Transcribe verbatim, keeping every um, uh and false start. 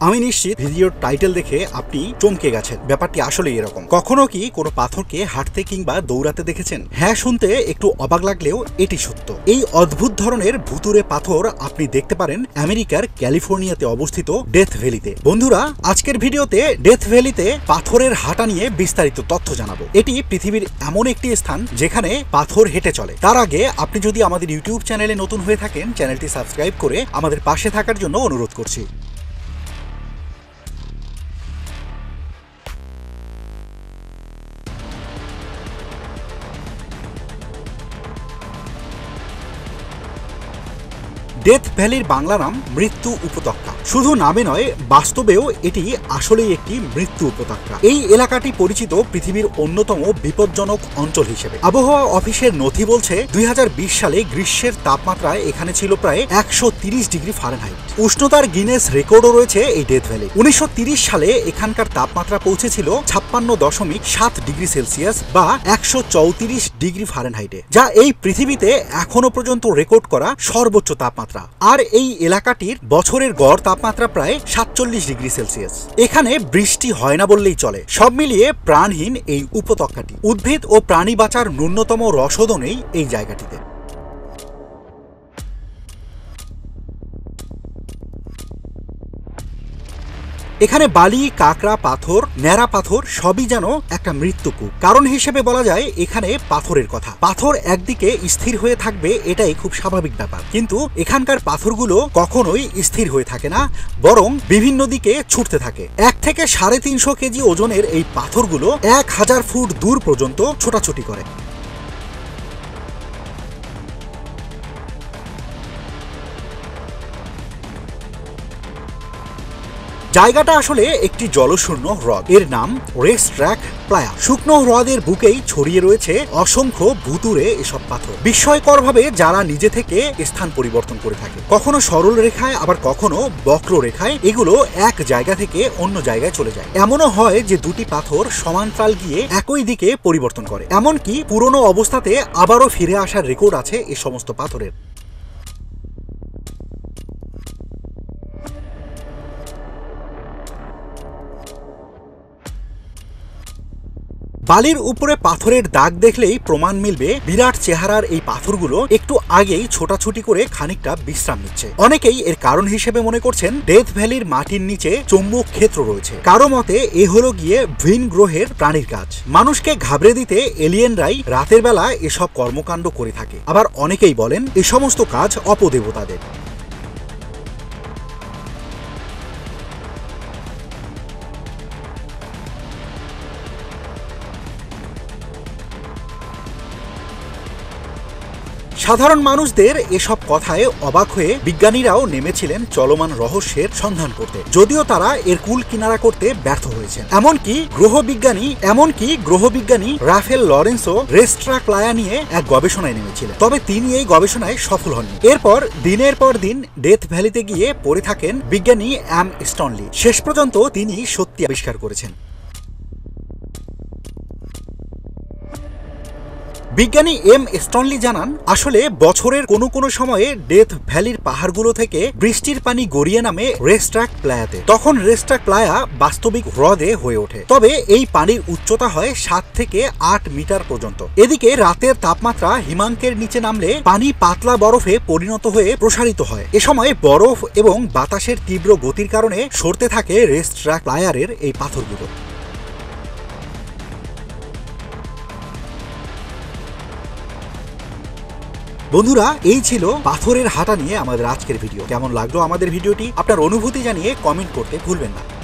আমি নিশ্চিত ভিডিওর টাইটেল দেখে আপনি চমকে গেছেন। ব্যাপারটি আসলে এরকম। কখনো কি কোনো পাথরকে হাঁটতে কিংবা দৌড়াতে দেখেছেন? হ্যাঁ, শুনতে একটু অবাক লাগলেও এটি সত্য। এই অদ্ভুত ধরনের ভুতুরে পাথর আপনি দেখতে পারেন আমেরিকার ক্যালিফোর্নিয়াতে অবস্থিত ডেথ ভ্যালিতে। বন্ধুরা, আজকের ভিডিওতে ডেথ ভ্যালিতে পাথরের হাঁটা নিয়ে বিস্তারিত তথ্য জানাবো। এটি পৃথিবীর এমন একটি স্থান যেখানে পাথর হেঁটে চলে। তার আগে আপনি যদি আমাদের ইউটিউব চ্যানেলে নতুন হয়ে থাকেন, চ্যানেলটি সাবস্ক্রাইব করে আমাদের পাশে থাকার জন্য অনুরোধ করছি। ডেথ ভ্যালির বাংলা নাম মৃত্যু উপত্যকা। শুধু নামে নয়, বাস্তবেও এটি আসলেই একটি মৃত্যু উপত্যকা। এই এলাকাটি পরিচিত পৃথিবীর অন্যতম বিপজ্জনক অঞ্চল হিসেবে। আবহাওয়া অফিসের নথি বলছে দুই হাজার বিশ সালে গ্রীষ্মের তাপমাত্রা এখানে ছিল প্রায় একশো তিরিশ ডিগ্রি ফারেনহাইট। উষ্ণতার গিনেস রেকর্ডও রয়েছে এই ডেথ ভ্যালি। উনিশশো তিরিশ সালে এখানকার তাপমাত্রা পৌঁছেছিল ছাপ্পান্ন দশমিক সাত ডিগ্রি সেলসিয়াস বা একশো চৌত্রিশ ডিগ্রি ফারেনহাইটে, যা এই পৃথিবীতে এখনো পর্যন্ত রেকর্ড করা সর্বোচ্চ তাপমাত্রা। আর এই এলাকাটির বছরের গড় তাপমাত্রা প্রায় সাতচল্লিশ ডিগ্রি সেলসিয়াস। এখানে বৃষ্টি হয় না বললেই চলে। সব মিলিয়ে প্রাণহীন এই উপত্যকাটি। উদ্ভিদ ও প্রাণী বাঁচার ন্যূনতম রসদও নেই এই জায়গাটিতে। এখানে বালি, কাঁকড়া, পাথর, ন্যাড়া পাথর সবই যেন একটা মৃত্যুকূপ। কারণ হিসেবে বলা যায় এখানে পাথরের কথা। পাথর একদিকে স্থির হয়ে থাকবে, এটাই খুব স্বাভাবিক ব্যাপার। কিন্তু এখানকার পাথরগুলো কখনোই স্থির হয়ে থাকে না, বরং বিভিন্ন দিকে ছুটতে থাকে। এক থেকে সাড়ে তিনশো কেজি ওজনের এই পাথরগুলো এক হাজার ফুট দূর পর্যন্ত ছোটাছুটি করে। জায়গাটা আসলে একটি জলশূন্য হ্রদ। এর নাম রেস্ট ট্র্যাক প্লায়া। শুকনো হ্রদের বুকেই ছড়িয়ে রয়েছে অসংখ্য ভুতুরে এসব পাথর। বিস্ময়করভাবে যারা নিজে থেকে স্থান পরিবর্তন করে থাকে, কখনো সরল রেখায় আবার কখনো বক্র রেখায়। এগুলো এক জায়গা থেকে অন্য জায়গায় চলে যায়। এমনও হয় যে দুটি পাথর সমান্তরাল গিয়ে একই দিকে পরিবর্তন করে। এমনকি পুরনো অবস্থাতে আবারও ফিরে আসার রেকর্ড আছে এই সমস্ত পাথরের। বালির উপরে পাথরের দাগ দেখলেই প্রমাণ মিলবে বিরাট চেহারার এই পাথরগুলো একটু আগেই ছোটাছুটি করে খানিকটা বিশ্রাম নিচ্ছে। অনেকেই এর কারণ হিসেবে মনে করছেন ডেথ ভ্যালির মাটির নিচে চৌম্বক ক্ষেত্র রয়েছে। কারো মতে এ হলো গিয়ে ভিন গ্রহের প্রাণীর কাজ। মানুষকে ঘাবড়ে দিতে এলিয়েনরাই রাতের বেলা এসব কর্মকাণ্ড করে থাকে। আবার অনেকেই বলেন এ সমস্ত কাজ অপদেবতাদের। সাধারণ মানুষদের এসব কথায় অবাক হয়ে বিজ্ঞানীরাও নেমেছিলেন চলমান রহস্যের সন্ধান করতে, যদিও তারা এর কুল কিনারা করতে ব্যর্থ হয়েছেন। এমনকি গ্রহবিজ্ঞানী এমনকি গ্রহবিজ্ঞানী রাফেল লরেন্সো রেস্ট্রা প্লায়া নিয়ে এক গবেষণায় নেমেছিলেন। তবে তিনি এই গবেষণায় সফল হননি। এরপর দিনের পর দিন ডেথ ভ্যালিতে গিয়ে পড়ে থাকেন বিজ্ঞানী এম স্টনলি। শেষ পর্যন্ত তিনি সত্যি আবিষ্কার করেছেন। বিজ্ঞানী এম স্টনলি জানান, আসলে বছরের কোনো কোনো সময়ে ডেথ ভ্যালির পাহাড়গুলো থেকে বৃষ্টির পানি গড়িয়ে নামে রেস্ট্রাক প্লায়াতে। তখন রেস্ট্রাক প্লায়া বাস্তবিক হ্রদে হয়ে ওঠে। তবে এই পানির উচ্চতা হয় সাত থেকে আট মিটার পর্যন্ত। এদিকে রাতের তাপমাত্রা হিমাঙ্কের নিচে নামলে পানি পাতলা বরফে পরিণত হয়ে প্রসারিত হয়। এ সময় বরফ এবং বাতাসের তীব্র গতির কারণে সরতে থাকে রেস্ট্রাক প্লায়ারের এই পাথরগুলো। বন্ধুরা, এই ছিল পাথরের হাঁটা নিয়ে আমাদের আজকের ভিডিও। কেমন লাগলো আমাদের ভিডিওটি? আপনার অনুভূতি জানিয়ে কমেন্ট করতে ভুলবেন না।